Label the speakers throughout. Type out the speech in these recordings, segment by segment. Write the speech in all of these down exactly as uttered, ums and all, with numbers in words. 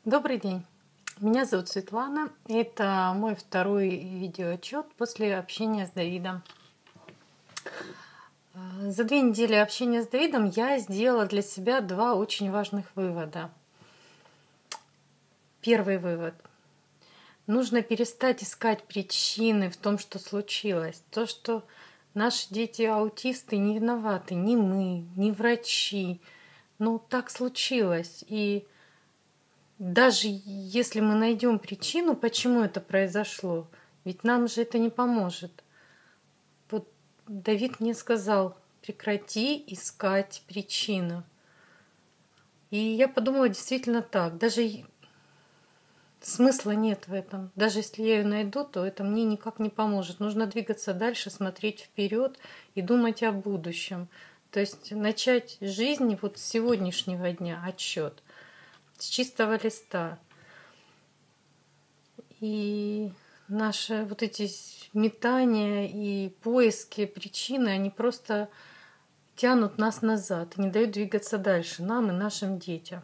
Speaker 1: Добрый день, меня зовут Светлана. Это мой второй видеоотчет после общения с Давидом. За две недели общения с Давидом я сделала для себя два очень важных вывода. Первый вывод. Нужно перестать искать причины в том, что случилось. То, что наши дети-аутисты не виноваты, ни мы, ни врачи. Ну, так случилось. И даже если мы найдем причину, почему это произошло, ведь нам же это не поможет. Вот Давид мне сказал: прекрати искать причину. И я подумала, действительно так. Даже смысла нет в этом. Даже если я ее найду, то это мне никак не поможет. Нужно двигаться дальше, смотреть вперед и думать о будущем. То есть начать жизнь вот с сегодняшнего дня, отсчет, с чистого листа. И наши вот эти метания и поиски причины, они просто тянут нас назад и не дают двигаться дальше нам и нашим детям.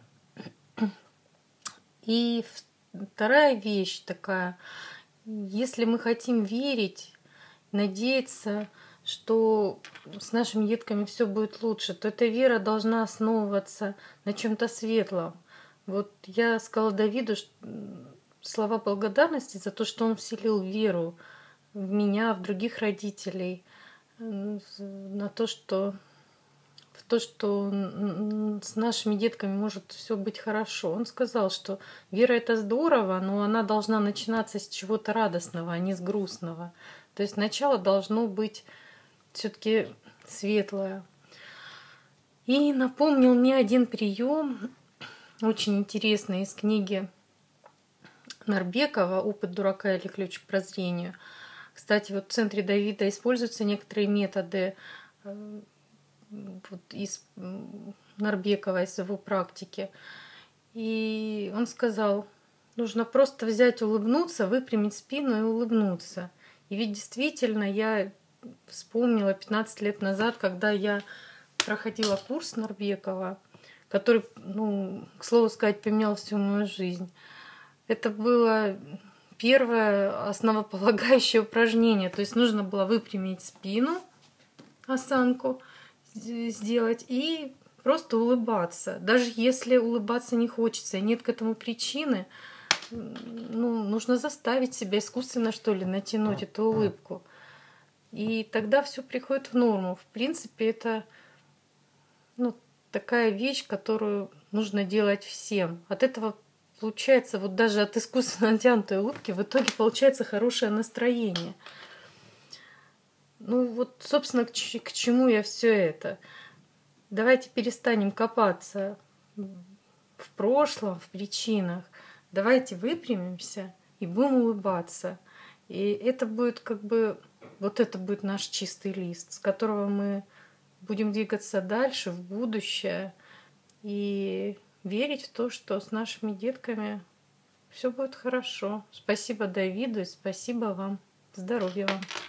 Speaker 1: И вторая вещь такая: если мы хотим верить, надеяться, что с нашими детками все будет лучше, то эта вера должна основываться на чем-то светлом. Вот я сказала Давиду слова благодарности за то, что он вселил веру в меня, в других родителей, на то, что в то, что с нашими детками может все быть хорошо. Он сказал, что вера — это здорово, но она должна начинаться с чего-то радостного, а не с грустного. То есть начало должно быть все-таки светлое. И напомнил мне один прием, очень интересный, из книги Нарбекова «Опыт дурака или ключ к прозрению». Кстати, вот в центре Давида используются некоторые методы вот из Нарбекова, из его практики. И он сказал: нужно просто взять, улыбнуться, выпрямить спину и улыбнуться. И ведь действительно я вспомнила пятнадцать лет назад, когда я проходила курс Нарбекова, который, ну, к слову сказать, поменял всю мою жизнь. Это было первое основополагающее упражнение. То есть нужно было выпрямить спину, осанку сделать и просто улыбаться. Даже если улыбаться не хочется и нет к этому причины, ну, нужно заставить себя искусственно, что ли, натянуть эту улыбку. И тогда все приходит в норму. В принципе, это ну, такая вещь, которую нужно делать всем. От этого получается, вот даже от искусственно натянутой улыбки в итоге получается хорошее настроение. Ну вот, собственно, к, к чему я все это? Давайте перестанем копаться в прошлом, в причинах. Давайте выпрямимся и будем улыбаться. И это будет как бы, вот это будет наш чистый лист, с которого мы будем двигаться дальше, в будущее, и верить в то, что с нашими детками все будет хорошо. Спасибо Давиду и спасибо вам. Здоровья вам.